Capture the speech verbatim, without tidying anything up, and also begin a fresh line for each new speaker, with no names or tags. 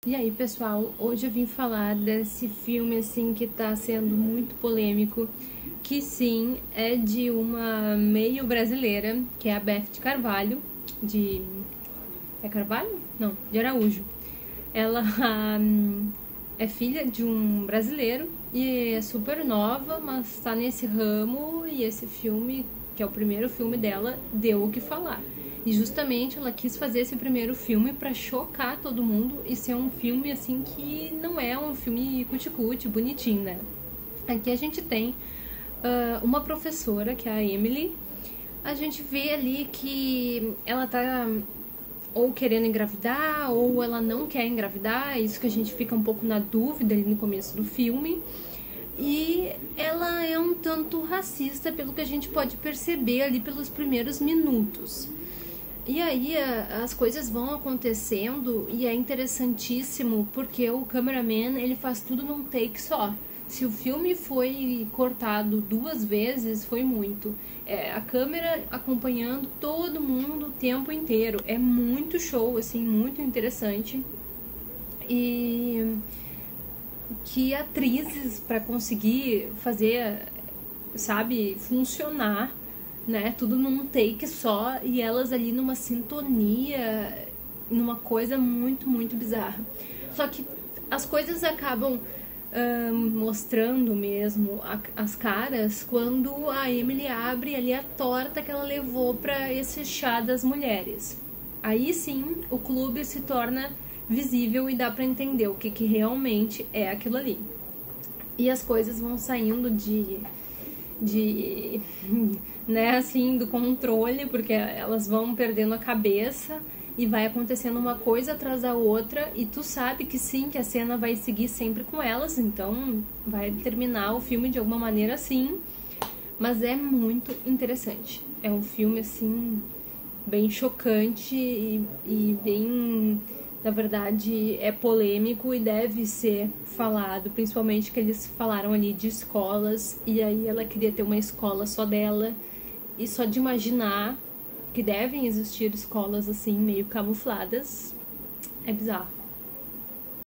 E aí, pessoal, hoje eu vim falar desse filme, assim, que tá sendo muito polêmico, que sim, é de uma meio brasileira, que é a Beth de Carvalho, de... é Carvalho? Não, de Araújo. Ela hum, é filha de um brasileiro e é super nova, mas tá nesse ramo, e esse filme, que é o primeiro filme dela, deu o que falar. E justamente ela quis fazer esse primeiro filme pra chocar todo mundo e ser um filme assim que não é um filme cuti-cuti, bonitinho, né? Aqui a gente tem uh, uma professora, que é a Emily. A gente vê ali que ela tá ou querendo engravidar, ou ela não quer engravidar, é isso que a gente fica um pouco na dúvida ali no começo do filme. E ela é um tanto racista, pelo que a gente pode perceber ali pelos primeiros minutos. E aí as coisas vão acontecendo e é interessantíssimo porque o cameraman, ele faz tudo num take só. Se o filme foi cortado duas vezes, foi muito. É, a câmera acompanhando todo mundo o tempo inteiro. É muito show, assim, muito interessante. E que atrizes para conseguir fazer, sabe, funcionar, né, tudo num take só, e elas ali numa sintonia, numa coisa muito, muito bizarra. Só que as coisas acabam uh, mostrando mesmo a, as caras quando a Emily abre ali a torta que ela levou para esse chá das mulheres. Aí sim o clube se torna visível e dá para entender o que, que realmente é aquilo ali. E as coisas vão saindo de... de né, assim, do controle, porque elas vão perdendo a cabeça e vai acontecendo uma coisa atrás da outra, e tu sabe que sim, que a cena vai seguir sempre com elas, então vai terminar o filme de alguma maneira assim, mas é muito interessante. É um filme, assim, bem chocante e, e bem... na verdade, é polêmico e deve ser falado, principalmente que eles falaram ali de escolas, e aí ela queria ter uma escola só dela, e só de imaginar que devem existir escolas assim, meio camufladas, é bizarro.